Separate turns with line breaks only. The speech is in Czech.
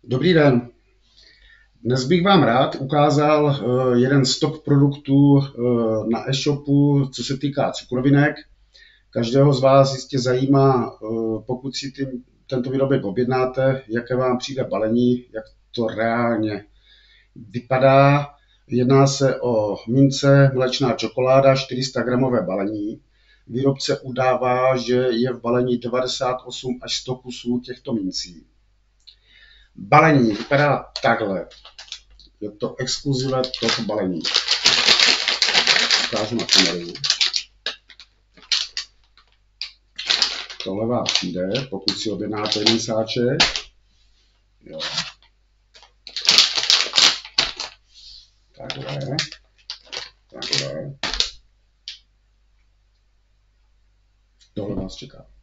Dobrý den. Dnes bych vám rád ukázal jeden z top produktů na e-shopu, co se týká cukrovinek. Každého z vás jistě zajímá, pokud si tento výrobek objednáte, jaké vám přijde balení, jak to reálně vypadá. Jedná se o mince mléčná čokoláda, 400 gramové balení. Výrobce udává, že je v balení 98 až 100 kusů těchto mincí. Balení vypadá takhle. Je to exkluzivé top balení. Ukážu na kameru. Tohle vám přijde, pokud si objednáte jeden sáček. Jo. Takhle. Tohle vás čeká.